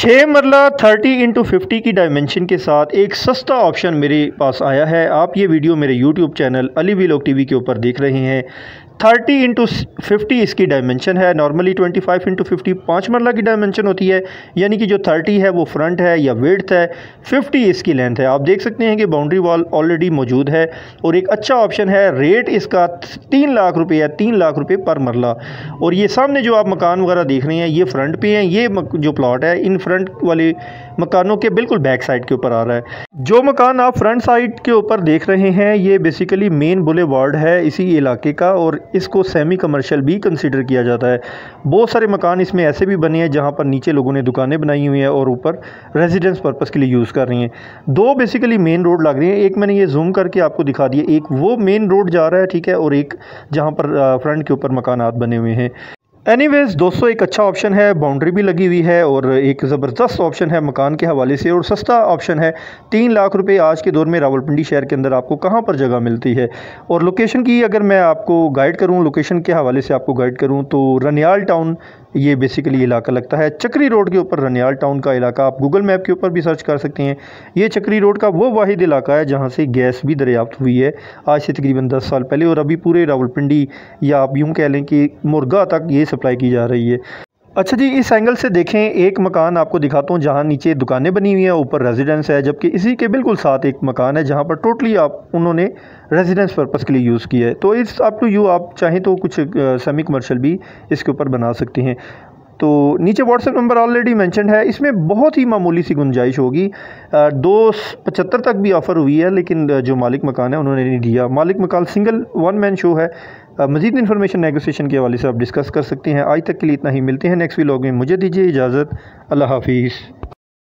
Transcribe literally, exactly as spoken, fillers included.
छः marla thirty into fifty की dimension के साथ एक सस्ता ऑप्शन मेरे पास आया है। आप ये वीडियो मेरे YouTube channel Ali vlog TV के ऊपर देख रहे हैं। थर्टी इंटू फिफ्टी इसकी डायमेंशन है। Normally twenty five into fifty पाँच मरला की डायमेंशन होती है, यानी कि जो थर्टी है वो फ्रंट है या विड्थ है, फिफ्टी इसकी लेंथ है। आप देख सकते हैं कि बाउंड्री वॉल ऑलरेडी मौजूद है और एक अच्छा ऑप्शन है। रेट इसका तीन लाख रुपये है, तीन लाख रुपये पर मरला। और ये सामने जो आप मकान वगैरह देख रहे हैं ये फ्रंट पे हैं। ये जो प्लॉट है इन फ्रंट वाले मकानों के बिल्कुल बैक साइड के ऊपर आ रहा है। जो मकान आप फ्रंट साइड के ऊपर देख रहे हैं ये बेसिकली मेन बुलेवार्ड है इसी इलाके का, और इसको सेमी कमर्शियल भी कंसीडर किया जाता है। बहुत सारे मकान इसमें ऐसे भी बने हैं जहां पर नीचे लोगों ने दुकानें बनाई हुई हैं और ऊपर रेजिडेंस पर्पस के लिए यूज़ कर रही हैं। दो बेसिकली मेन रोड लग रही हैं। एक मैंने ये जूम करके आपको दिखा दिया, एक वो मेन रोड जा रहा है, ठीक है, और एक जहाँ पर फ्रंट के ऊपर मकानात बने हुए हैं। एनीवेज दोस्तों, एक अच्छा ऑप्शन है, बाउंड्री भी लगी हुई है और एक ज़बरदस्त ऑप्शन है मकान के हवाले से, और सस्ता ऑप्शन है। तीन लाख रुपए आज के दौर में रावलपिंडी शहर के अंदर आपको कहां पर जगह मिलती है। और लोकेशन की अगर मैं आपको गाइड करूं, लोकेशन के हवाले से आपको गाइड करूं तो रनियाल टाउन ये बेसिकली इलाका लगता है। चक्री रोड के ऊपर रनियाल टाउन का इलाका आप गूगल मैप के ऊपर भी सर्च कर सकते हैं। ये चक्री रोड का वो वाहिद इलाका है जहाँ से गैस भी दरियाफ्त हुई है आज से तकरीबन दस साल पहले, और अभी पूरे रावलपिंडी या आप यूँ कह लें कि मुर्गा तक ये सप्लाई की जा रही है। अच्छा जी, इस एंगल से देखें, एक मकान आपको दिखाता हूँ जहाँ नीचे दुकानें बनी हुई हैं, ऊपर रेजिडेंस है, जबकि इसी के बिल्कुल साथ एक मकान है जहाँ पर टोटली आप उन्होंने रेजिडेंस पर्पस के लिए यूज़ किया है। तो इस अप टू यू, आप चाहें तो कुछ सेमी कमर्शियल भी इसके ऊपर बना सकते हैं। तो नीचे व्हाट्सएप नंबर ऑलरेडी मेंशन है, इसमें बहुत ही मामूली सी गुंजाइश होगी। दो पचहत्तर तक भी ऑफ़र हुई है, लेकिन जो मालिक मकान है उन्होंने नहीं दिया। मालिक मकान सिंगल वन मैन शो है। मज़ीद इन्फॉर्मेशन नेगोशिएशन के हवाले से आप डिस्कस कर सकते हैं। आज तक के लिए इतना ही, मिलते हैं नेक्स्ट व्लॉग में। मुझे दीजिए इजाज़त, अल्लाह हाफिज़।